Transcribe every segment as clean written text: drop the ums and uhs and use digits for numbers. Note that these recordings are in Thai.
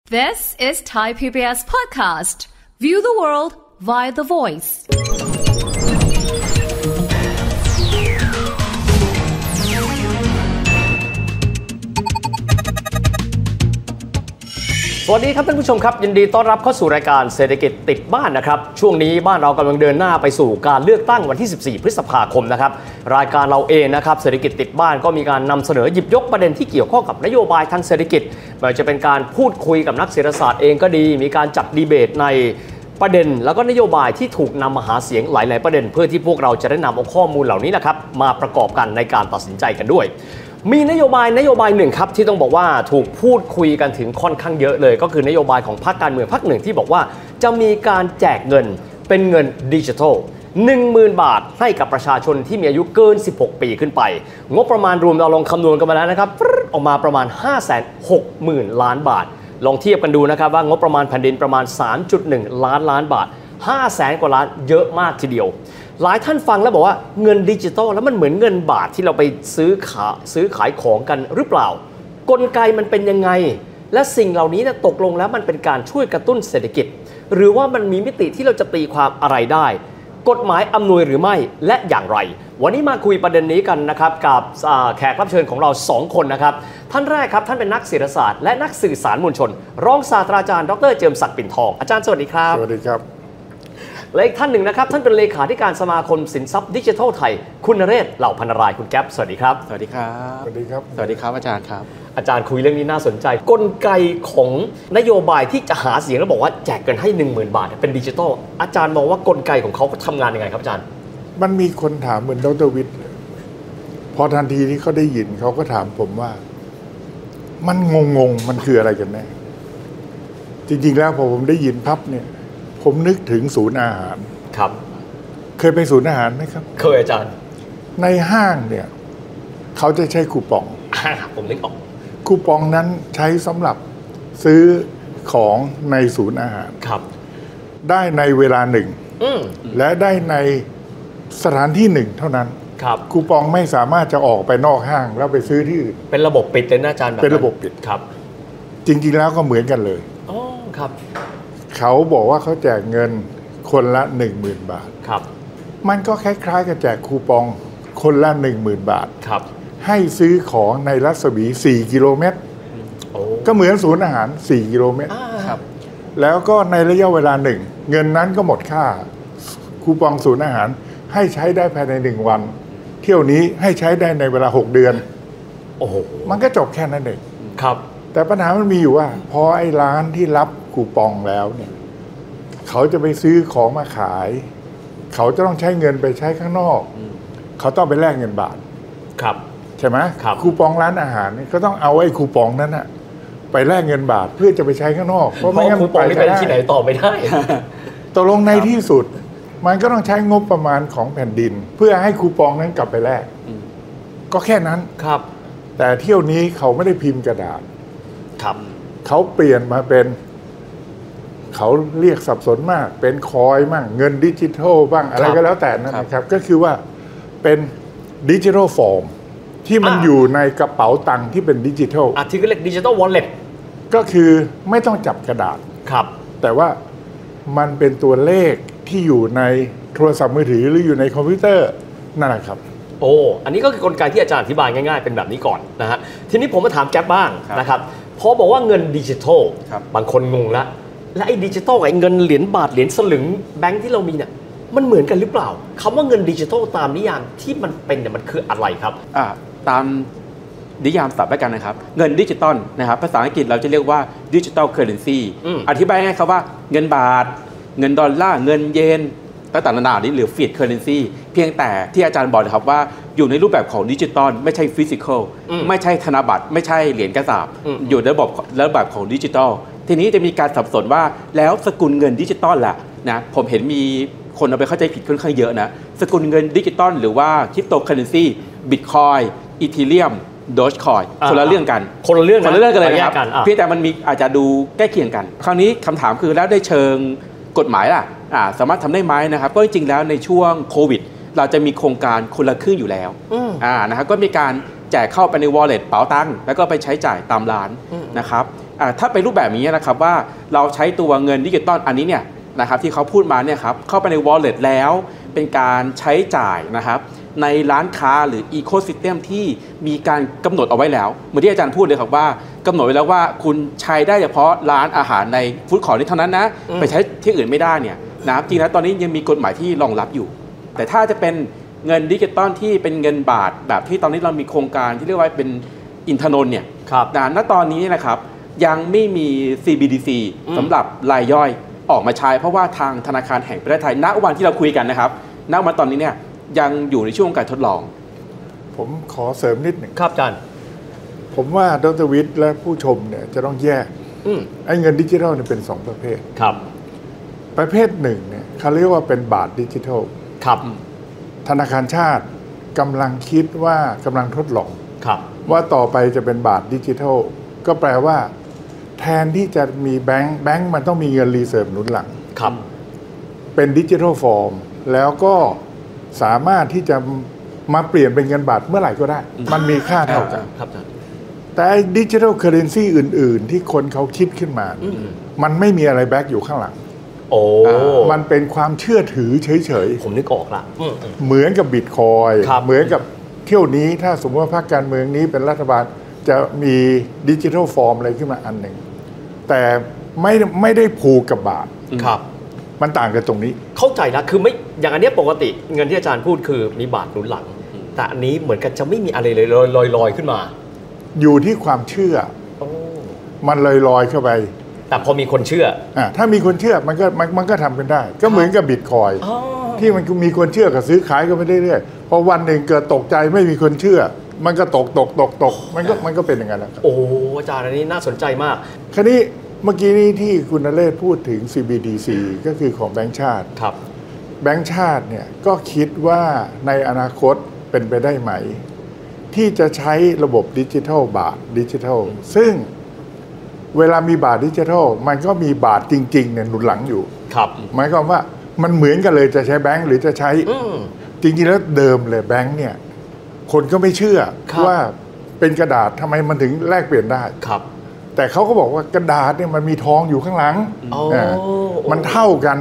This is Thai PBS podcast. View the world via the voice. สวัสดีครับท่านผู้ชมครับยินดีต้อนรับเข้าสู่รายการเศรษฐกิจติดบ้านนะครับช่วงนี้บ้านเรากำลังเดินหน้าไปสู่การเลือกตั้งวันที่14พฤษภาคมนะครับรายการเราเองนะครับเศรษฐกิจติดบ้านก็มีการนำเสนอหยิบยกประเด็นที่เกี่ยวข้องกับนโยบายทางเศรษฐกิจไม่ว่าจะเป็นการพูดคุยกับนักเศรษฐศาสตร์เองก็ดีมีการจัดดีเบตในประเด็นแล้วก็นโยบายที่ถูกนำมาหาเสียงหลายๆประเด็นเพื่อที่พวกเราจะได้นำเอาข้อมูลเหล่านี้นะครับมาประกอบกันในการตัดสินใจกันด้วยมีนโยบายหนึ่งครับที่ต้องบอกว่าถูกพูดคุยกันถึงค่อนข้างเยอะเลยก็คือนโยบายของพรรคการเมืองพรรคหนึ่งที่บอกว่าจะมีการแจกเงินเป็นเงินดิจิทัล 10,000 บาทให้กับประชาชนที่มีอายุเกิน16ปีขึ้นไปงบประมาณรวมเราลองคำนวณกันมาแล้วนะครับออกมาประมาณ 560,000 ล้านบาทลองเทียบกันดูนะครับว่างบประมาณแผ่นดินประมาณ 3.1 ล้านบาท 500,000 กว่าล้านเยอะมากทีเดียวหลายท่านฟังแล้วบอกว่าเงินดิจิตอลแล้วมันเหมือนเงินบาทที่เราไปซื้อขายของกันหรือเปล่ากลไกมันเป็นยังไงและสิ่งเหล่านี้ตกลงแล้วมันเป็นการช่วยกระตุ้นเศรษฐกิจหรือว่ามันมีมิติที่เราจะตีความอะไรได้กฎหมายอำนวยหรือไม่และอย่างไรวันนี้มาคุยประเด็นนี้กันนะครับกับแขกรับเชิญของเรา2คนนะครับท่านแรกครับท่านเป็นนักเศรษฐศาสตร์และนักสื่อสารมวลชนรองศาสตราจารย์ดร.เจิมศักดิ์ปิ่นทองอาจารย์สวัสดีครับสวัสดีครับและอีกท่านหนึ่งนะครับท่านเป็นเลขาธิการสมาคมสินทรัพย์ดิจิทัลไทยคุณนเรศเหล่าพันรายคุณแก๊ปสวัสดีครับสวัสดีครับสวัสดีครับสวัสดีครับอาจารย์ครับอาจารย์คุยเรื่องนี้น่าสนใจกลไกของนโยบายที่จะหาเสียงแล้วบอกว่าแจกเงินให้ 10,000 บาทเป็นดิจิทัลอาจารย์มองว่ากลไกของเขาทำงานยังไงครับอาจารย์มันมีคนถามเหมือนดร.วิทย์พอทันทีที่เขาได้ยินเขาก็ถามผมว่ามันงงมันคืออะไรกันแน่จริงๆแล้วพอผมได้ยินพับเนี่ยผมนึกถึงศูนย์อาหารครับเคยไปศูนย์อาหารไหมครับเคยอาจารย์ในห้างเนี่ยเขาจะใช้คูปองผมนึกออกคูปองนั้นใช้สำหรับซื้อของในศูนย์อาหารครับได้ในเวลาหนึ่งและได้ในสถานที่หนึ่งเท่านั้นครับคูปองไม่สามารถจะออกไปนอกห้างแล้วไปซื้อที่อื่นเป็นระบบปิดเลยนะอาจารย์เป็นระบบปิดครับจริงๆแล้วก็เหมือนกันเลยอ๋อครับเขาบอกว่าเขาแจกเงินคนละ 10,000 บาทครับมันก็คล้ายๆกับแจกคูปองคนละ 10,000 บาทครับให้ซื้อของในรัศมี4กิโลเมตรก็เหมือนศูนย์อาหาร4กิโลเมตรครับแล้วก็ในระยะเวลาหนึ่งเงินนั้นก็หมดค่าคูปองศูนย์อาหารให้ใช้ได้ภายใน1วันเที่ยวนี้ให้ใช้ได้ในเวลา6เดือนโอ้โหมันก็จบแค่นั้นเองครับแต่ปัญหามันมีอยู่ว่าพอไอ้ร้านที่รับคูปองแล้วเนี่ยเขาจะไปซื้อของมาขายเขาจะต้องใช้เงินไปใช้ข้างนอกเขาต้องไปแลกเงินบาทครับใช่ไหมครับคูปองร้านอาหารนี่ก็ต้องเอาไอ้คูปองนั้นอะไปแลกเงินบาทเพื่อจะไปใช้ข้างนอกเพราะไม่งั้นคูปองนี่ไปที่ไหนต่อไม่ได้ตกลงในที่สุดมันก็ต้องใช้งบประมาณของแผ่นดินเพื่อให้คูปองนั้นกลับไปแลกก็แค่นั้นครับแต่เที่ยวนี้เขาไม่ได้พิมพ์กระดาษครับเขาเปลี่ยนมาเป็นเขาเรียกสับสนมากเป็นคอยมั่งเงินดิจิทัลบ้างอะไรก็แล้วแต่นะครับก็คือว่าเป็นดิจิทัลฟอร์มที่มันอยู่ในกระเป๋าตังค์ที่เป็นดิจิทัลที่เรียกดิจิทัลวอลเล็ตก็คือไม่ต้องจับกระดาษครับแต่ว่ามันเป็นตัวเลขที่อยู่ในโทรศัพท์มือถือหรืออยู่ในคอมพิวเตอร์นั่นแหละครับโอ้อันนี้ก็คือกลไกที่อาจารย์อธิบายง่ายๆเป็นแบบนี้ก่อนนะฮะทีนี้ผมมาถามแก๊ปบ้างนะครับพอบอกว่าเงินดิจิทัลบางคนงงละและไอ้ดิจิทัลกับไอ้เงินเหรียญบาทเหรียญสลึงแบงค์ที่เรามีเนี่ยมันเหมือนกันหรือเปล่าคำว่าเงินดิจิทัลตามนิยามที่มันเป็นเนี่ยมันคืออะไรครับตามนิยามศัพท์แล้วกันนะครับเงินดิจิตอลนะครับภาษาอังกฤษเราจะเรียกว่าดิจิทัลเคอร์เรนซีอธิบายง่ายๆครับว่าเงินบาทเงินดอลลาร์เงินเยนต่างๆนานานี้หรือฟีดเคอร์เรนซีเพียงแต่ที่อาจารย์บอกนะครับว่าอยู่ในรูปแบบของดิจิตอลไม่ใช่ฟิสิกอลไม่ใช่ธนบัตรไม่ใช่เหรียญกระสาบอยู่ในระบบของดิจิตอลทีนี้จะมีการสับสนว่าแล้วสกุลเงินดิจิตอลล่ะนะผมเห็นมีคนเอาไปเข้าใจผิดค่อนข้างเยอะนะสกุลเงินดิจิตอลหรือว่าคริปโตเคอเรนซีบิตคอยน์อีเธเรียมโดจคอยคนละเรื่องกันคนละเรื่องกันเลยนะครับเพียงแต่มันมีอาจจะดูใกล้เคียงกันคราวนี้คำถามคือแล้วได้เชิงกฎหมายล่ะสามารถทำได้ไหมนะครับก็จริงๆแล้วในช่วงโควิดเราจะมีโครงการคนละครึ่งอยู่แล้วนะครับก็มีการแจกเข้าไปใน wallet เป๋าตังค์แล้วก็ไปใช้จ่ายตามร้านนะครับถ้าเป็นรูปแบบนี้นะครับว่าเราใช้ตัวเงินดิจิตอลอันนี้เนี่ยนะครับที่เขาพูดมาเนี่ยครับเข้าไปใน wallet แล้วเป็นการใช้จ่ายนะครับในร้านค้าหรือ ecosystem ที่มีการกำหนดเอาไว้แล้วเหมือนที่อาจารย์พูดเลยครับว่ากำหนดไว้แล้วว่าคุณใช้ได้เฉพาะร้านอาหารในฟู้ดคอร์ทนี้เท่านั้นนะไปใช้ที่อื่นไม่ได้เนี่ยนะครับจริงนะตอนนี้ยังมีกฎหมายที่รองรับอยู่แต่ถ้าจะเป็นเงินดิจิตอลที่เป็นเงินบาทแบบที่ตอนนี้เรามีโครงการที่เรียกว่าเป็นอินทนนท์เนี่ยณตอนนี้นะครับยังไม่มี CBDC สำหรับรายย่อยออกมาใช้เพราะว่าทางธนาคารแห่งประเทศไทยณวันที่เราคุยกันนะครับณวันตอนนี้เนี่ยยังอยู่ในช่วงการทดลองผมขอเสริมนิดหนึ่งครับอาจารย์ผมว่าดร.วิทย์และผู้ชมเนี่ยจะต้องแยกไอ้เงินดิจิทัลเนี่ยเป็น2ประเภทครับประเภทหนึ่งเนี่ยเขาเรียกว่าเป็นบาทดิจิทัลครับธนาคารชาติกำลังคิดว่ากำลังทดลองครับว่าต่อไปจะเป็นบาทดิจิทัลก็แปลว่าแทนที่จะมีแบงก์มันต้องมีเงินรีเซิร์ฟหนุนหลังครับเป็นดิจิทัลฟอร์มแล้วก็สามารถที่จะมาเปลี่ยนเป็นเงินบาทเมื่อไหร่ก็ได้มันมีค่าเท่ากันแต่ดิจิทัลเคอเรนซีอื่นๆที่คนเขาคิดขึ้นมามันไม่มีอะไรแบ็กอยู่ข้างหลังมันเป็นความเชื่อถือเฉยๆผมนึกออกละเหมือนกับบิตคอยน์เหมือนกับเที่ยวนี้ถ้าสมมติว่าพรรคการเมืองนี้เป็นรัฐบาลจะมีดิจิทัลฟอร์มอะไรขึ้นมาอันหนึ่งแต่ไม่ได้ผูกกับบาทครับมันต่างกันตรงนี้เข้าใจนะคือไม่อย่างอันนี้ปกติเงินที่อาจารย์พูดคือมีบาทหนุนหลังแต่อันนี้เหมือนกันจะไม่มีอะไรเลยลอยขึ้นมาอยู่ที่ความเชื่อมันลอยเข้าไปแต่พอมีคนเชื่อถ้ามีคนเชื่อมันก็ทำกันได้ก็เหมือนกับบิตคอยน์ที่มันมีคนเชื่อกับซื้อขายกันไปเรื่อยๆพอวันหนึ่งเกิดตกใจไม่มีคนเชื่อมันก็ตกมันก็เป็นอย่างนั้นแหละโอ้อาจารย์อันนี้น่าสนใจมากคราวนี้เมื่อกี้นี้ที่คุณนเรศพูดถึง CBDC ก็คือของแบงก์ชาติครับแบงก์ชาติเนี่ยก็คิดว่าในอนาคตเป็นไปได้ไหมที่จะใช้ระบบดิจิทัลบาทดิจิทัลซึ่งเวลามีบาทดิจิทัลมันก็มีบาทจริงๆเนี่ยหนุนหลังอยู่ครับหมายความว่ามันเหมือนกันเลยจะใช้แบงก์หรือจะใช้จริงๆแล้วเดิมเลยแบงก์เนี่ยคนก็ไม่เชื่อว่าเป็นกระดาษทำไมมันถึงแลกเปลี่ยนได้ครับแต่เขาก็บอกว่ากระดาษเนี่ยมันมีทองอยู่ข้างหลังมันเท่ากัน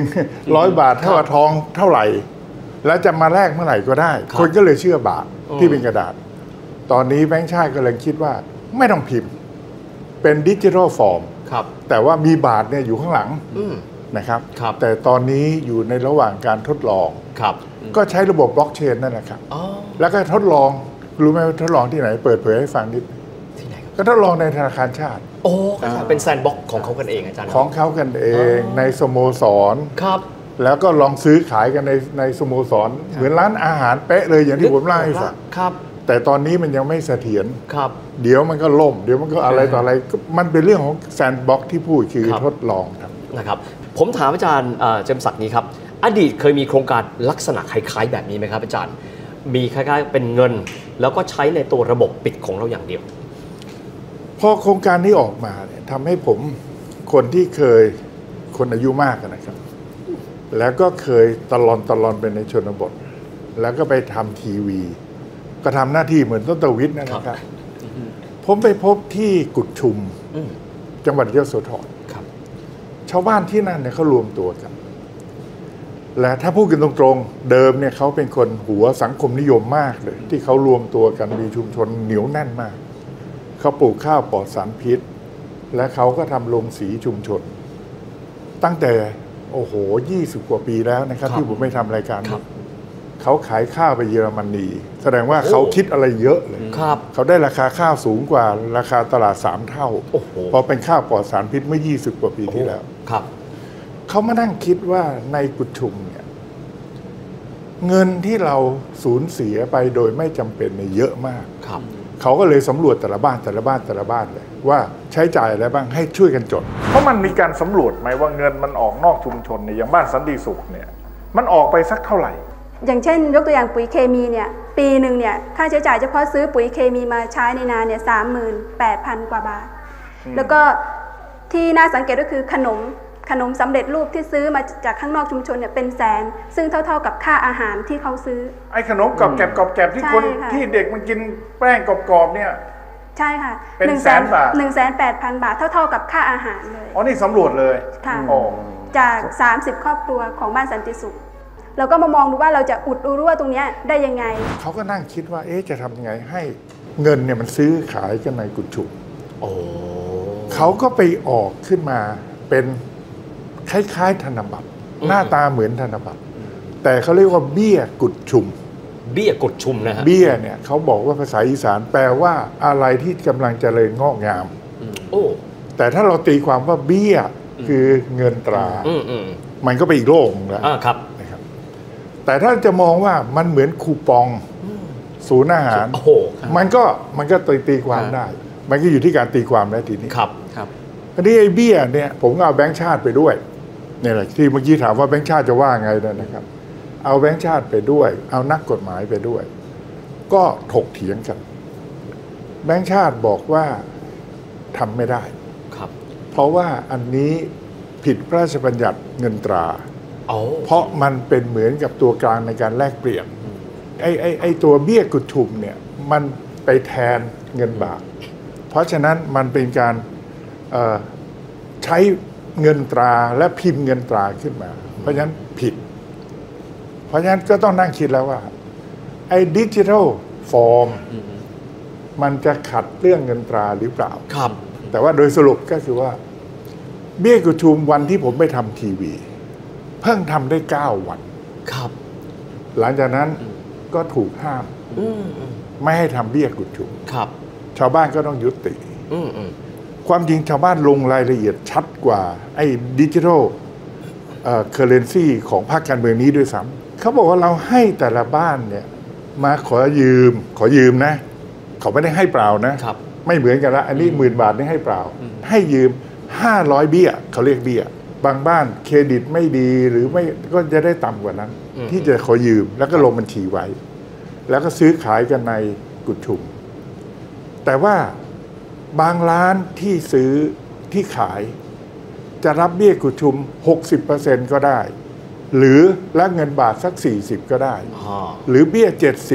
100 บาทเท่ากับทองเท่าไหร่แล้วจะมาแลกเมื่อไหร่ก็ได้คนก็เลยเชื่อบาทที่เป็นกระดาษตอนนี้แบงก์ชาติก็เลยคิดว่าไม่ต้องพิมพ์เป็นดิจิทัลฟอร์มแต่ว่ามีบาทเนี่ยอยู่ข้างหลังนะครับแต่ตอนนี้อยู่ในระหว่างการทดลองก็ใช้ระบบบล็อกเชนนั่นแหละครับแล้วก็ทดลองรู้ไหมทดลองที่ไหนเปิดเผยให้ฟังนิดก็ทดลองในธนาคารชาติเป็นแซนด์บ็อกซ์ของเขากันเองอาจารย์ของเขากันเองในสโมสรครับแล้วก็ลองซื้อขายกันในสโมสรเหมือนร้านอาหารเป๊ะเลยอย่างที่ผมเล่าให้ฟังครับแต่ตอนนี้มันยังไม่เสถียรครับเดี๋ยวมันก็ล่มเดี๋ยวมันก็อะไรต่ออะไรมันเป็นเรื่องของแซนด์บ็อกซ์ที่พูดคือทดลองครับนะครับผมถามอาจารย์เจมส์ศักดิ์นี้ครับอดีตเคยมีโครงการลักษณะคล้ายๆแบบนี้ไหมครับอาจารย์มีคล้ายๆเป็นเงินแล้วก็ใช้ในตัวระบบปิดของเราอย่างเดียวพอโครงการนี้ออกมาเนี่ยทำให้ผมคนที่เคยคนอายุมากนะครับแล้วก็เคยตลอนไปในชนบทแล้วก็ไปทำทีวีก็ทำหน้าที่เหมือนต้นตวิทย์นะครับผมไปพบที่กุดชุมจังหวัดยโสธรชาวบ้านที่นั่นเนี่ยเขารวมตัวกันและถ้าพูดกันตรงๆเดิมเนี่ยเขาเป็นคนหัวสังคมนิยมมากเลยที่เขารวมตัวกันมีชุมชนเหนียวแน่นมากเขาปลูกข้าวปลอดสารพิษและเขาก็ทำโรงสีชุมชนตั้งแต่20 กว่าปีแล้วนะครับที่ผมไม่ทำรายการเขาขายข้าวไปเยอรมนีแสดงว่าเขาคิดอะไรเยอะเลยเขาได้ราคาข้าวสูงกว่าราคาตลาด3 เท่าพอเป็นข้าวปลอดสารพิษเมื่อ20 กว่าปีที่แล้วเขามานั่งคิดว่าในกุดชุมเนี่ยเงินที่เราสูญเสียไปโดยไม่จำเป็นเนี่ยเยอะมากเขาก็เลยสำรวจแต่ละบ้านเลยว่าใช้จ่ายอะไรบ้างให้ช่วยกันจดเพราะมันมีการสำรวจไหมว่าเงินมันออกนอกชุมชนเนี่ยอย่างบ้านสันติสุขเนี่ยมันออกไปสักเท่าไหร่อย่างเช่นยกตัวอย่างปุ๋ยเคมีเนี่ยปีหนึ่งเนี่ยค่าใช้จ่ายเฉพาะซื้อปุ๋ยเคมีมาใช้ในนาเนี่ย38,000 กว่าบาทแล้วก็ที่น่าสังเกตก็คือขนมสำเร็จรูปที่ซื้อมาจากข้างนอกชุมชนเนี่ยเป็นแสนซึ่งเท่ากับค่าอาหารที่เขาซื้อไอ้ขนมกรอบแกรบที่คนที่เด็กมันกินแป้งกรอบๆเนี่ยใช่ค่ะเป็น100,000 บาท 180,000 บาทเท่ากับค่าอาหารเลยอ๋อนี่สำรวจเลยค่ะโอ้จาก30ครอบครัวของบ้านสันติสุขเราก็มามองดูว่าเราจะอุดรูรั่วตรงนี้ได้ยังไงเขาก็นั่งคิดว่าจะทำยังไงให้เงินเนี่ยมันซื้อขายกันในกุดชุมเขาก็ไปออกขึ้นมาเป็นคล้ายๆธนบัตรหน้าตาเหมือนธนบัตรแต่เขาเรียกว่าเบี้ยกุดชุมเบี้ยกุดชุมนะฮะเบี้ยเนี่ยเขาบอกว่าภาษาอีสานแปลว่าอะไรที่กำลังเจริญงอกงามแต่ถ้าเราตีความว่าเบี้ยคือเงินตรามันก็ไปอีกโลกแล้วนะครับแต่ถ้าจะมองว่ามันเหมือนคูปองศูนย์อาหารมันก็ตีความได้มันก็อยู่ที่การตีความแล้วทีนี้ครับอันนี้ไอ้เบี้ยเนี่ยผมก็เอาแบงค์ชาติไปด้วยเนี่ยแหละที่เมื่อกี้ถามว่าแบงค์ชาติจะว่าไงนะครับเอาแบงค์ชาติไปด้วยเอานักกฎหมายไปด้วยก็ถกเถียงกันแบงค์ชาติบอกว่าทำไม่ได้ครับเพราะว่าอันนี้ผิดพระราชบัญญัติเงินตราเพราะมันเป็นเหมือนกับตัวกลางในการแลกเปลี่ยนไอ้ตัวเบี้ยกุดชุมเนี่ยมันไปแทนเงินบาทเพราะฉะนั้นมันเป็นการใช้เงินตราและพิมพ์เงินตราขึ้นมาเพราะฉะนั้นผิดเพราะฉะนั้นก็ต้องนั่งคิดแล้วว่าไอ้ดิจิทัลฟอร์มมันจะขัดเรื่องเงินตราหรือเปล่าครับแต่ว่าโดยสรุปก็คือว่าเบี้ยกุดชุมวันที่ผมไปทำทีวีเพิ่งทำได้9 วันครับหลังจากนั้นก็ถูกห้ามไม่ให้ทำเบี้ยกุดชุมครับชาวบ้านก็ต้องยุติความจริงชาวบ้านลงรายละเอียดชัดกว่าไอ้ดิจิทัลเคอร์เรนซีของภาคการเมืองนี้ด้วยซ้ำเขาบอกว่าเราให้แต่ละบ้านเนี่ยมาขอยืมนะเขาไม่ได้ให้เปล่านะไม่เหมือนกันละอันนี้10,000 บาทนี่ให้เปล่าให้ยืม500เบี้ยเขาเรียกเบี้ยบางบ้านเครดิตไม่ดีหรือไม่ก็จะได้ต่ำกว่านั้นที่จะขอยืมแล้วก็ลงบัญชีไว้แล้วก็ซื้อขายกันในกุดชุมแต่ว่าบางร้านที่ซื้อที่ขายจะรับเบี้ยกุดชุม 60% ก็ได้หรือและเงินบาทสัก40ก็ได้หรือเบี้ย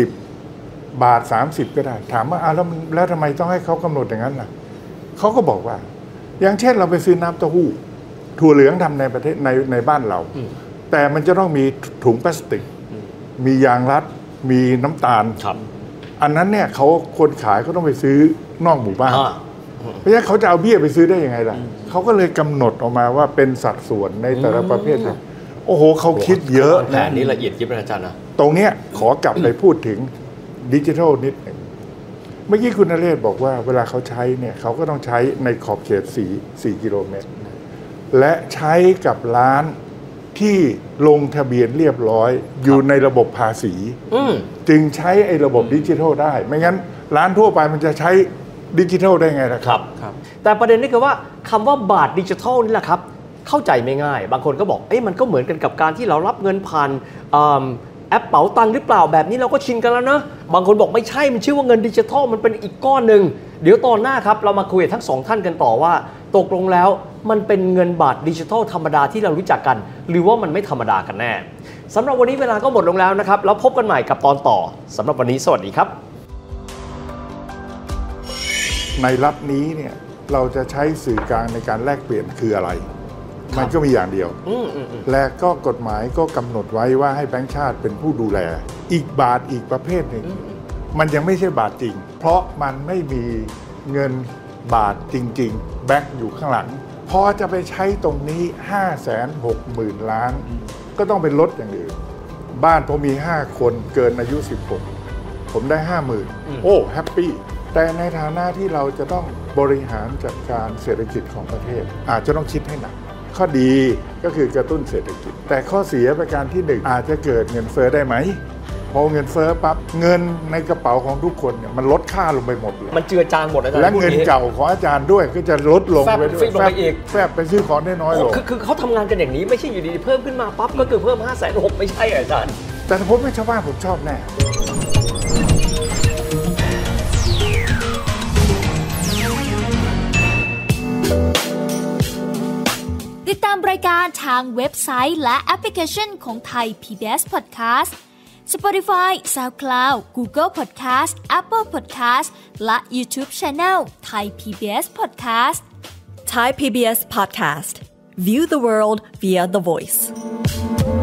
70 บาท30ก็ได้ถามว่าแล้วทำไมต้องให้เขากำหนดอย่างนั้นล่ะเขาก็บอกว่าอย่างเช่นเราไปซื้อน้ำเต้าหู้ถั่วเหลืองทำในประเทศในบ้านเราแต่มันจะต้องมีถุงพลาสติกมียางรัดมีน้ำตาลอันนั้นเนี่ยเขาคนขายก็ต้องไปซื้อนอกหมู่บ้านเพราะฉะนั้นเขาจะเอาเบี้ยไปซื้อได้ยังไงล่ะเขาก็เลยกำหนดออกมาว่าเป็นสัดส่วนในแต่ละประเภทโอ้โหเขาคิดเยอะแผนนี้ละเอียดยิบอาจารย์นะตรงเนี้ยขอกลับไปพูดถึงดิจิทัลนิดหนึ่งเมื่อกี้คุณนเรศบอกว่าเวลาเขาใช้เนี่ยเขาก็ต้องใช้ในขอบเขต4 กิโลเมตรและใช้กับร้านที่ลงทะเบียนเรียบร้อยอยู่ในระบบภาษีจึงใช้ไอ้ระบบดิจิทัลได้ไม่งั้นร้านทั่วไปมันจะใช้ดิจิทัลได้ไงล่ะครับแต่ประเด็นนี้คือว่าคำว่าบาทดิจิทัลนี่แหละครับเข้าใจไม่ง่ายบางคนก็บอกมันก็เหมือนกันกับการที่เรารับเงินผ่านแอปเป๋าตังค์หรือเปล่าแบบนี้เราก็ชินกันแล้วนะบางคนบอกไม่ใช่มันชื่อว่าเงินดิจิทัลมันเป็นอีกก้อนหนึ่งเดี๋ยวตอนหน้าครับเรามาคุยกับทั้ง2 ท่านกันต่อว่าตกลงแล้วมันเป็นเงินบาทดิจิทัลธรรมดาที่เรารู้จักกันหรือว่ามันไม่ธรรมดากันแน่สำหรับวันนี้เวลาก็หมดลงแล้วนะครับแล้วพบกันใหม่กับตอนต่อสำหรับวันนี้สวัสดีครับในรัฐนี้เนี่ยเราจะใช้สื่อกลางในการแลกเปลี่ยนคืออะไรมันก็มีอย่างเดียวและก็กฎหมายก็กำหนดไว้ว่าให้แบงก์ชาติเป็นผู้ดูแลอีกบาทอีกประเภทหนึ่งมันยังไม่ใช่บาทจริงเพราะมันไม่มีเงินบาทจริงๆแบ็คอยู่ข้างหลังพอจะไปใช้ตรงนี้ 560,000 ล้านก็ต้องเป็นรถอย่างอื่นบ้านผมมี5 คนเกินอายุ16ผมได้ 50,000โอ้แฮปปี้แต่ในฐานะที่เราจะต้องบริหารจัดการเศรษฐกิจของประเทศอาจจะต้องคิดให้หนักข้อดีก็คือกระตุ้นเศรษฐกิจแต่ข้อเสียประการที่1อาจจะเกิดเงินเฟ้อได้ไหมพอเงินเฟ้อปั๊บเงินในกระเป๋าของทุกคนเนี่ยมันลดค่าลงไปหมดเลยมันเจือจางหมดอาจารย์และเงินเก่าของอาจารย์ด้วยก็จะลดลงไปด้วยแฟบไปซื้อของได้น้อยลงคือเขาทำงานกันอย่างนี้ไม่ใช่อยู่ดีๆเพิ่มขึ้นมาปั๊บก็คือเพิ่ม 560,000 ไม่ใช่อาจารย์แต่ผมไม่ชาวบ้านผมชอบแน่ติดตามรายการทางเว็บไซต์และแอปพลิเคชันของไทย PBS Podcast Spotify, SoundCloud, Google Podcast, Apple Podcast และ YouTube Channel Thai PBS Podcast Thai PBS Podcast. View the world via the voice.